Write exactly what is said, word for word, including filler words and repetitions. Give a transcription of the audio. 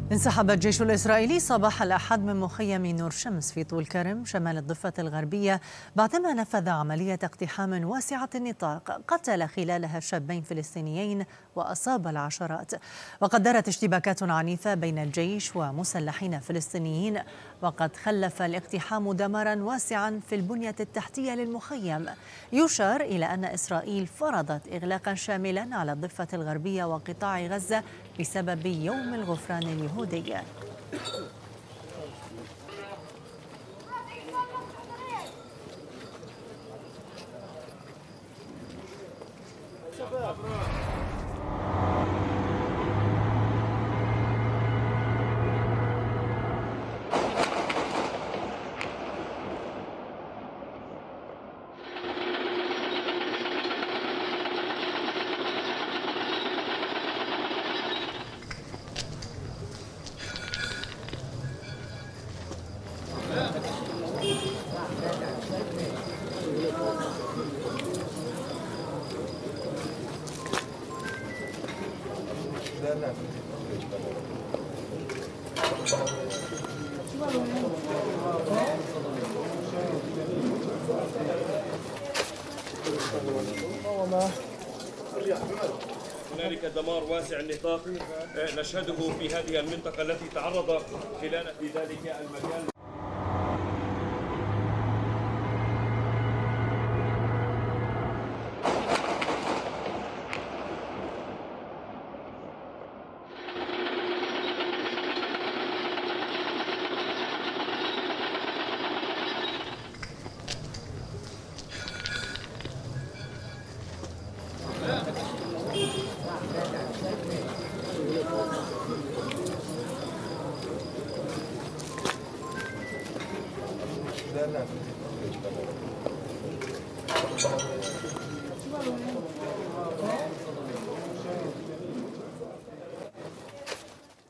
انسحب الجيش الإسرائيلي صباح الأحد من مخيم نور شمس في طول كرم شمال الضفة الغربية بعدما نفذ عملية اقتحام واسعة النطاق قتل خلالها شابين فلسطينيين وأصاب العشرات. وقد دارت اشتباكات عنيفة بين الجيش ومسلحين فلسطينيين، وقد خلف الاقتحام دمارا واسعا في البنية التحتية للمخيم. يشار إلى أن إسرائيل فرضت إغلاقا شاملا على الضفة الغربية وقطاع غزة بسبب يوم الغفران اليهودي. هنالك دمار واسع النطاق نشهده في هذه المنطقة التي تعرض خلال في ذلك المكان. لا لا